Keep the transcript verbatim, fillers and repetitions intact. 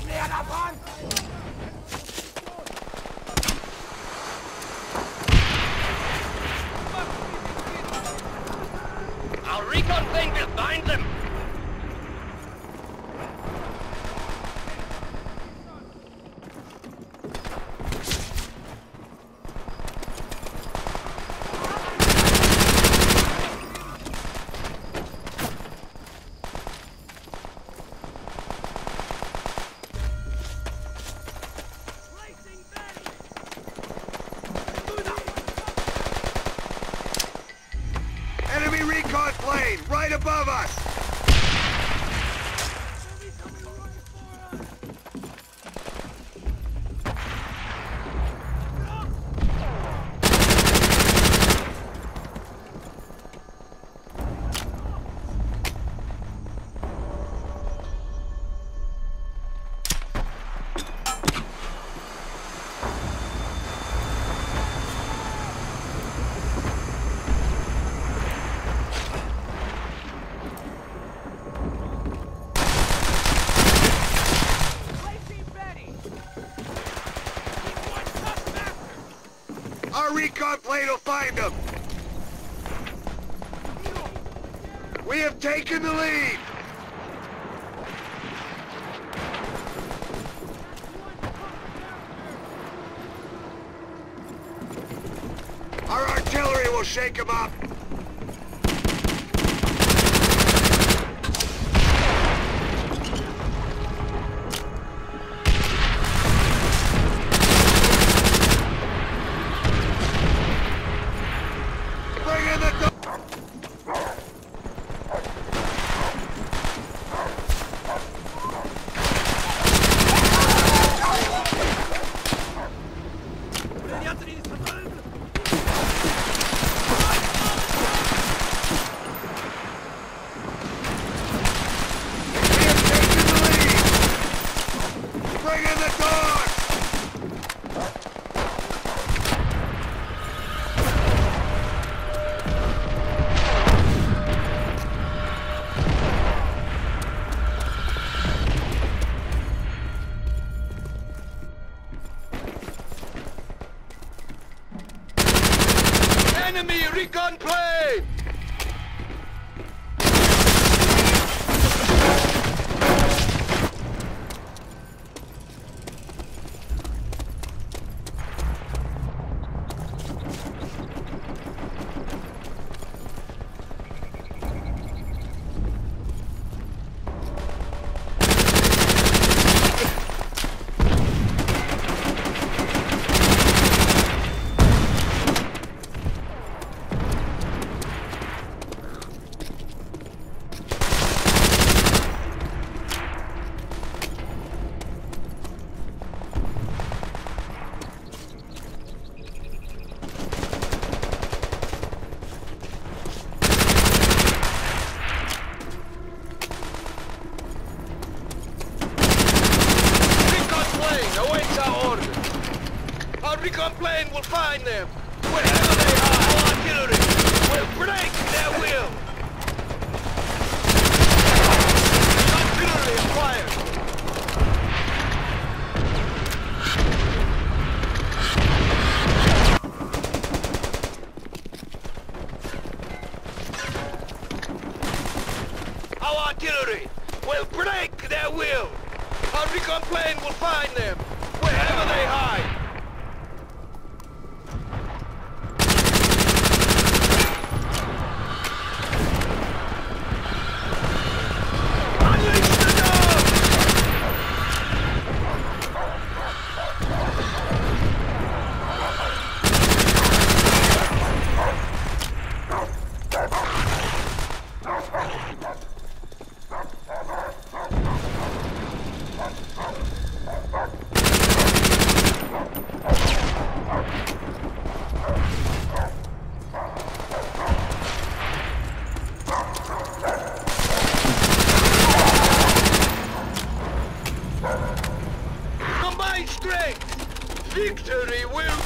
näher davon! Our recon plane will find them! Enemy recon plane, right above us! Our recon plane will find them! We have taken the lead! Our artillery will shake them up! Bring in the dog! Bring in the dogs! Enemy recon plane! Our recon plane will find them, wherever they are. Our artillery will break their will. Artillery acquired. Our artillery will break their will. Our recon plane will find them, wherever they hide. Victory will